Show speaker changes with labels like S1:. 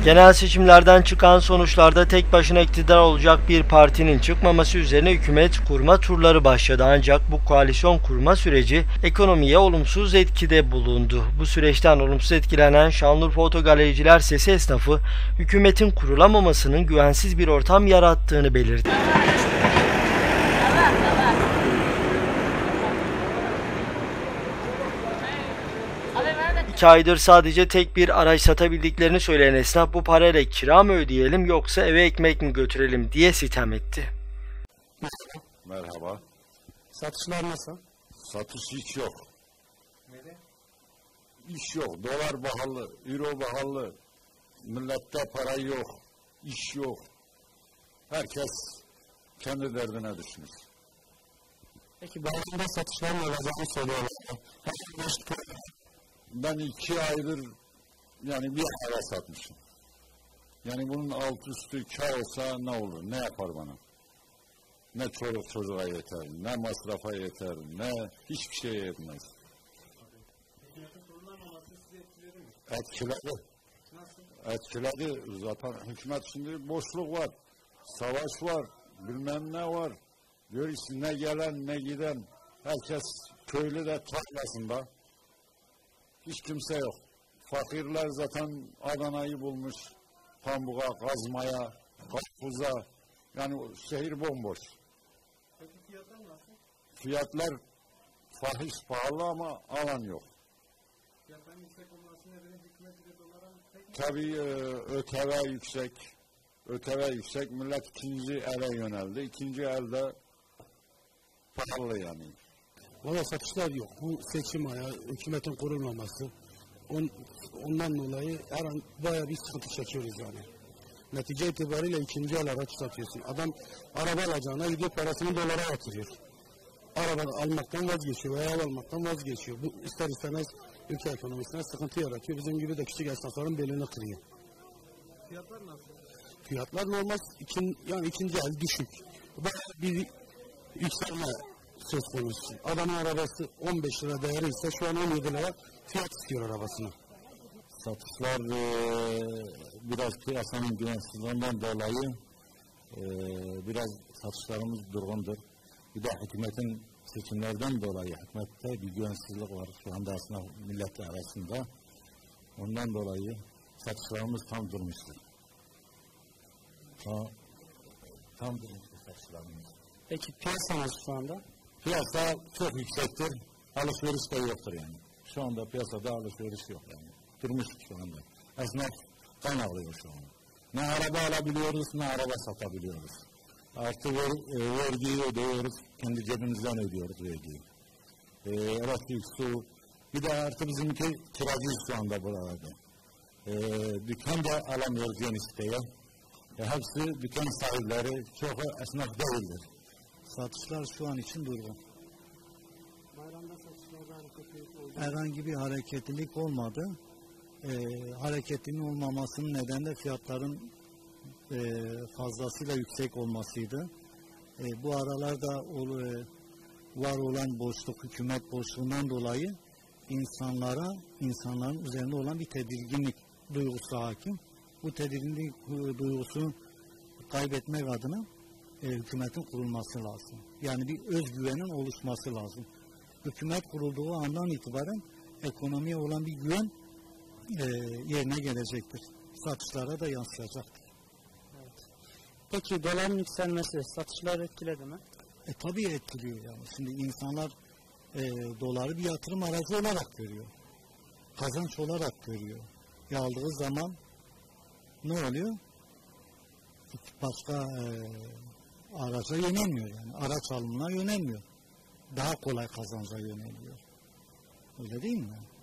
S1: Genel seçimlerden çıkan sonuçlarda tek başına iktidar olacak bir partinin çıkmaması üzerine hükümet kurma turları başladı. Ancak bu koalisyon kurma süreci ekonomiye olumsuz etkide bulundu. Bu süreçten olumsuz etkilenen Şanlıurfa Otogalericiler Sesi esnafı hükümetin kurulamamasının güvensiz bir ortam yarattığını belirtti. 2 aydır sadece tek bir araç satabildiklerini söyleyen esnaf bu parayla kira mı ödeyelim yoksa eve ekmek mi götürelim diye sitem etti.
S2: Merhaba.
S3: Satışlar nasıl?
S2: Satış hiç yok.
S3: Neden?
S2: İş yok. Dolar pahalı, euro pahalı. Millette para yok. İş yok. Herkes kendi derdine düşmüş.
S3: Peki bayramda satışların olacağını söylüyorlar.
S2: Ben 2 aydır yani bir ara satmışım. Yani bunun alt üstü kâr olsa ne olur? Ne yapar bana? Ne çoluk çocuğa yeter, ne masrafa yeter, ne hiçbir şeye yetmez. Etkiledi. Etkiledi. Zaten hükümet şimdi boşluk var. Savaş var. Bilmem ne var. Diyor işte ne gelen ne giden. Herkes köylü de tarlasında. Hiç kimse yok. Fakirler zaten Adana'yı bulmuş. Pamuk'a, kazmaya, karpuza. Yani şehir bomboş.
S3: Peki fiyatlar nasıl?
S2: Fiyatlar fahiş pahalı ama alan yok.
S3: Fiyatların yüksek olması nedeni hükümet bir de dolara mı?
S2: Tabii ÖTV yüksek. ÖTV yüksek. Millet ikinci ele yöneldi. İkinci elde pahalı yani.
S3: Valla satışlar yok. Bu seçim ayağı, hükümetin kurulmaması. Ondan dolayı her an bayağı bir sıkıntı çekiyoruz yani. Netice itibariyle ikinci el araç satıyorsun. Adam araba alacağına gidiyor parasını dolara yatırıyor. Araba almaktan vazgeçiyor veya ev almaktan vazgeçiyor. Bu ister istemez ülke ekonomisine sıkıntı yaratıyor. Bizim gibi de küçük esnafların belini kırıyor. Fiyatlar nasıl? Fiyatlar normal, yani ikinci el düşük. Bayağı bir yükselme söz konusu. Adamın arabası 15 lira değeri ise şu an 17 lira fiyat istiyor arabasını.
S2: Satışlar biraz piyasanın güvensizliğinden dolayı biraz satışlarımız durgundur. Bir de hükümetin seçimlerden dolayı hükümette bir güvensizlik var şu anda aslında millet arasında. Ondan dolayı satışlarımız tam durmuştur. Tam durmuştur satışlarımız.
S3: Peki piyasamız şu anda?
S2: Piyasa çok yüksektir. Alışveriş de yoktur yani. Şu anda piyasada alışveriş yok yani. Durmuş şu anda. Esnaf kan ağlıyor şu an. Ne araba alabiliyoruz ne araba satabiliyoruz. Artı vergiyi ödüyoruz. Kendi cebimizden ödüyoruz vergiyi. Elektrik, su. Bir de artı bizimki kiracıyız şu anda buralarda. Dükkan da alamıyoruz yeni siteye. Hepsi dükkan sahipleri. Çok esnaf değildir.
S4: Satışlar şu an için durgun.
S3: Bayramda satışlarda hareketlilik oldu.
S4: Herhangi bir hareketlilik olmadı. Hareketliliğin olmamasının nedeni de fiyatların fazlasıyla yüksek olmasıydı. Bu aralarda var olan boşluk, hükümet boşluğundan dolayı insanların üzerinde olan bir tedirginlik duygusu hakim. Bu tedirginlik duygusunu kaybetmek adına hükümetin kurulması lazım. Yani bir özgüvenin oluşması lazım. Hükümet kurulduğu andan itibaren ekonomiye olan bir güven yerine gelecektir. Satışlara da yansıyacaktır.
S3: Evet. Peki doların yükselmesi satışları etkiledi mi?
S4: Tabii etkiliyor yani. Şimdi insanlar doları bir yatırım aracı olarak görüyor. Kazanç olarak görüyor. Aldığı zaman ne oluyor? Başka araca yönelmiyor yani. Araç alımına yönelmiyor. Daha kolay kazanca yöneliyor. Öyle değil mi?